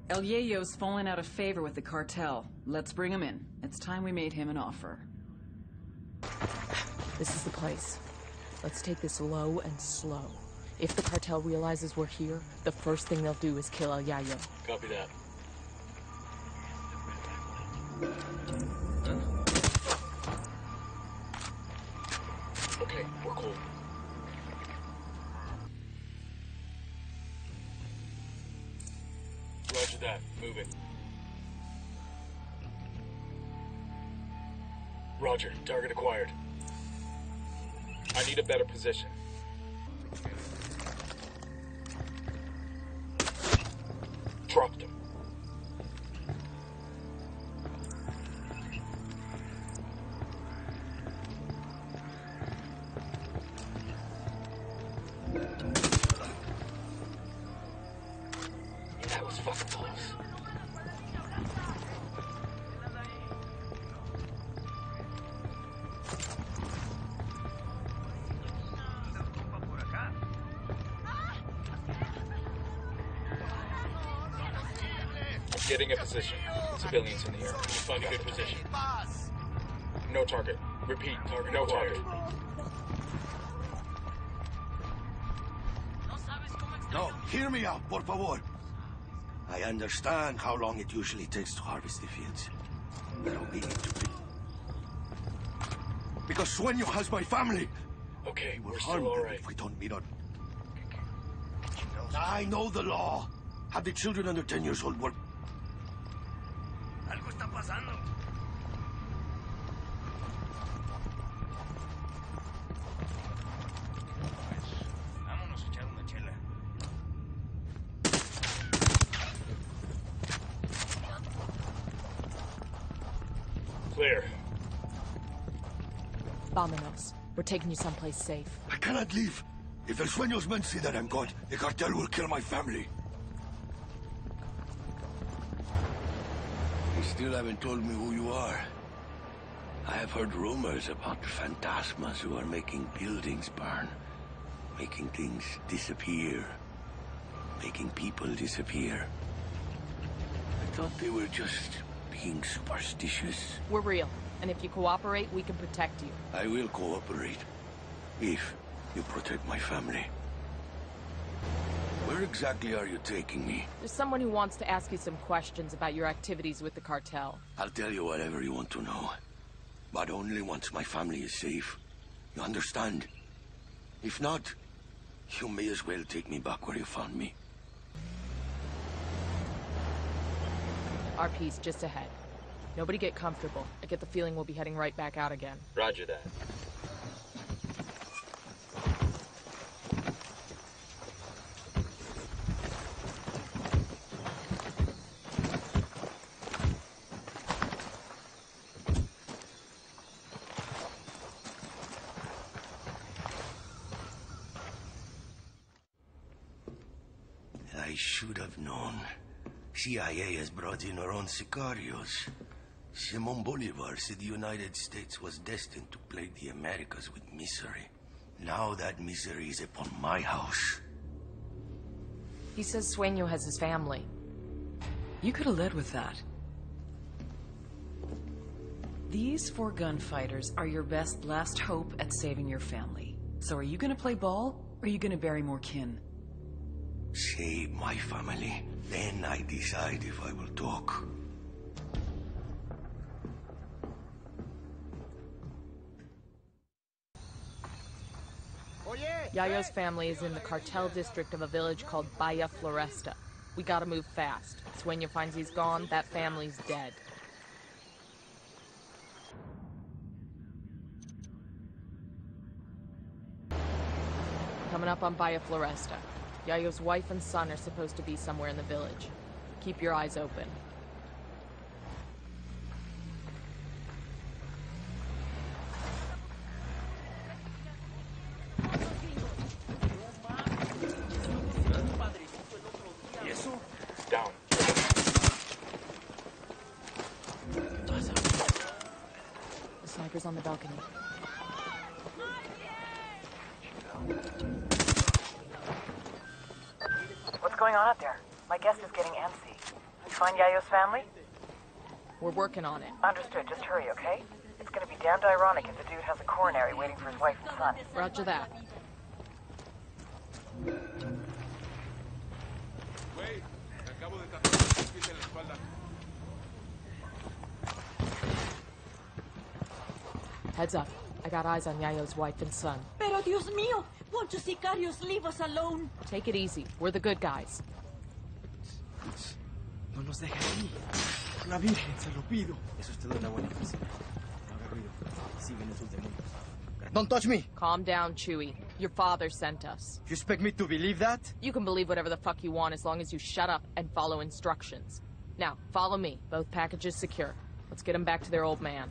El Yayo's fallen out of favor with the cartel. Let's bring him in. It's time we made him an offer. This is the place. Let's take this low and slow. If the cartel realizes we're here, the first thing they'll do is kill El Yayo. Copy that. Okay, we're cool. Roger that. Moving. Roger. Target acquired. I need a better position. Dropped him. That was fucking close. Getting a position. Civilians in the air. Find a good position. No target. Repeat. Target. No target. No, hear me out, por favor. I understand how long it usually takes to harvest the fields. Pero we need to be. Because Sueño has my family. Okay, We're still all right. if we don't meet on. I know the law. Have the children under 10 years old work. Algo está pasando. Vámonos a echar una chela. Clear. Vámonos. We're taking you someplace safe. I cannot leave. If El Sueño's men see that I'm gone, the cartel will kill my family. You still haven't told me who you are. I have heard rumors about phantasmas who are making buildings burn, making things disappear, making people disappear. I thought they were just being superstitious. We're real, and if you cooperate, we can protect you. I will cooperate, if you protect my family. Where exactly are you taking me? There's someone who wants to ask you some questions about your activities with the cartel. I'll tell you whatever you want to know. But only once my family is safe. You understand? If not, you may as well take me back where you found me. RP's just ahead. Nobody get comfortable. I get the feeling we'll be heading right back out again. Roger that. I should have known. CIA has brought in her own sicarios. Simon Bolivar said the United States was destined to plague the Americas with misery. Now that misery is upon my house. He says Sueño has his family. You could have led with that. These 4 gunfighters are your best last hope at saving your family. So are you gonna play ball, or are you gonna bury more kin? Save my family. Then I decide if I will talk. Yayo's family is in the cartel district of a village called Bahia Floresta. We gotta move fast. Sueño finds he's gone, that family's dead. Coming up on Bahia Floresta. Yayo's wife and son are supposed to be somewhere in the village. Keep your eyes open. Down. The sniper's on the balcony. What's going on up there? My guest is getting antsy. find Yayo's family? We're working on it. Understood. Just hurry, okay? It's gonna be damned ironic if the dude has a coronary waiting for his wife and son. Roger that. Heads up. I got eyes on Yayo's wife and son. Pero Dios mío, won't you sicarios leave us alone? Take it easy. We're the good guys. No nos deje ahí. Por la Virgen, se lo pido. Es usted una buena oficina. No haga ruido. Siguen esos demonios. Don't touch me! Calm down, Chewie. Your father sent us. You expect me to believe that? You can believe whatever the fuck you want as long as you shut up and follow instructions. Now, follow me. Both packages secure. Let's get them back to their old man.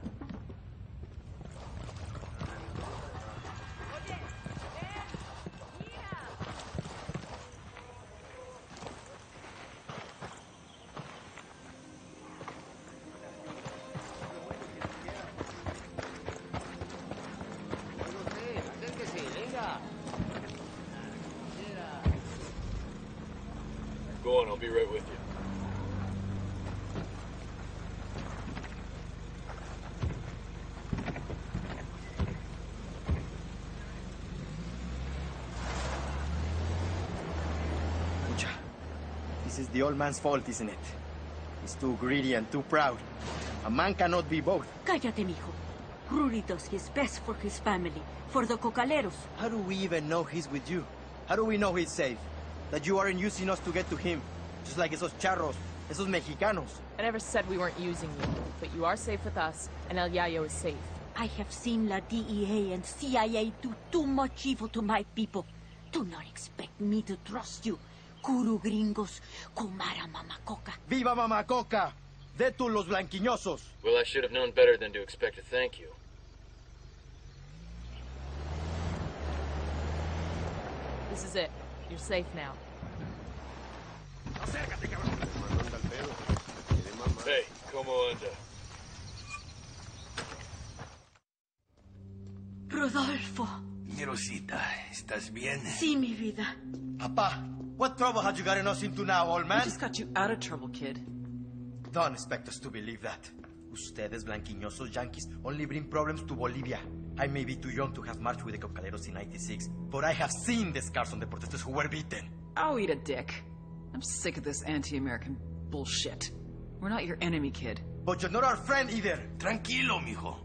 Go on, I'll be right with you. Mucha. This is the old man's fault, isn't it? He's too greedy and too proud. A man cannot be both. Cállate, mijo. Rudy does his best for his family, for the cocaleros. How do we even know he's with you? How do we know he's safe? That you aren't using us to get to him. Just like esos charros, esos mexicanos. I never said we weren't using you, but you are safe with us, and El Yayo is safe. I have seen La DEA and CIA do too much evil to my people. Do not expect me to trust you. Kuru gringos, Kumara mamacoca. ¡Viva Mamacoca! ¡Detu los blanquiñosos! Well, I should have known better than to expect a thank you. This is it. You're safe now. Hey, como anda? Rodolfo. Mi Rosita, ¿estás bien? Sí, mi vida. Papa, what trouble had you gotten us into now, old I man? just got you out of trouble, kid. Don't expect us to believe that. Ustedes, blanquiñosos yankees, only bring problems to Bolivia. I may be too young to have marched with the cocaleros in '96, but I have seen the scars on the protesters who were beaten. Oh, eat a dick. I'm sick of this anti-American bullshit. We're not your enemy, kid. But you're not our friend either. Tranquilo, mijo.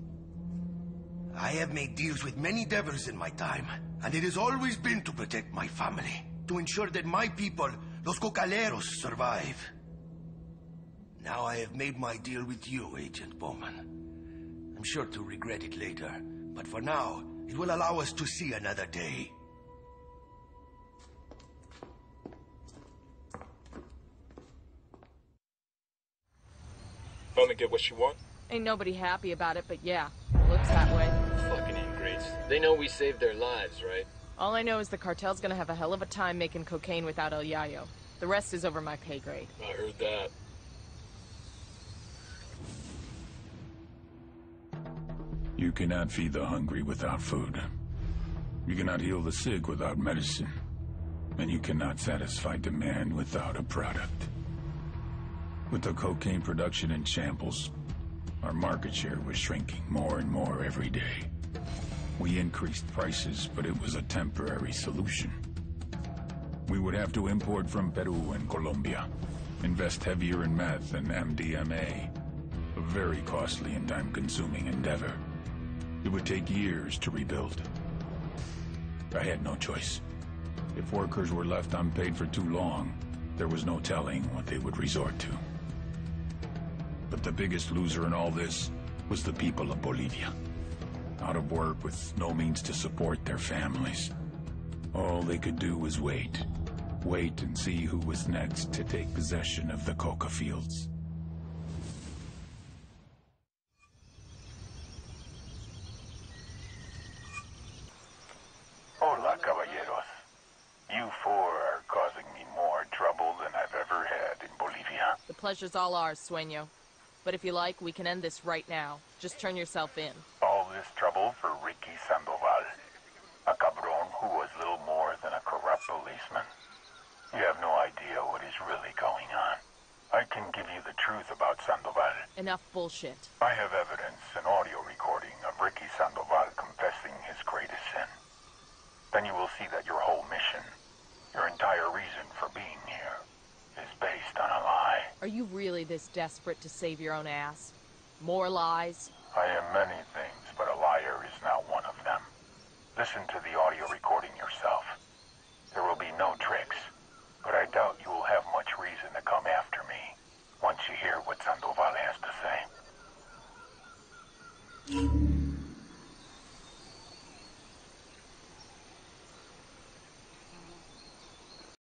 I have made deals with many devils in my time, and it has always been to protect my family, to ensure that my people, los cocaleros, survive. Now I have made my deal with you, Agent Bowman. I'm sure to regret it later, but for now, it will allow us to see another day. Finally get what she want? Ain't nobody happy about it, but yeah, looks that way. Fucking ingrates. They know we saved their lives, right? All I know is the cartel's gonna have a hell of a time making cocaine without El Yayo. The rest is over my pay grade. I heard that. You cannot feed the hungry without food. You cannot heal the sick without medicine. And you cannot satisfy demand without a product. With the cocaine production in shambles, our market share was shrinking more and more every day. We increased prices, but it was a temporary solution. We would have to import from Peru and Colombia, invest heavier in meth and MDMA, a very costly and time-consuming endeavor. It would take years to rebuild. I had no choice. If workers were left unpaid for too long, there was no telling what they would resort to. But the biggest loser in all this was the people of Bolivia. Out of work with no means to support their families. All they could do was wait. Wait and see who was next to take possession of the coca fields. Hola, caballeros. You four are causing me more trouble than I've ever had in Bolivia. The pleasure's all ours, Sueño. But if you like, we can end this right now. Just turn yourself in. All this trouble for Ricky Sandoval, a cabron who was little more than a corrupt policeman. You have no idea what is really going on. truth about Sandoval. Enough bullshit. I have evidence, an audio recording of Ricky Sandoval confessing his greatest sin. Then you will see that your whole mission, your entire reason for being here, is based on a lie. Are you really this desperate to save your own ass? More lies? I am many things, but a liar is not one of them. Listen to the audio recording yourself. There will be no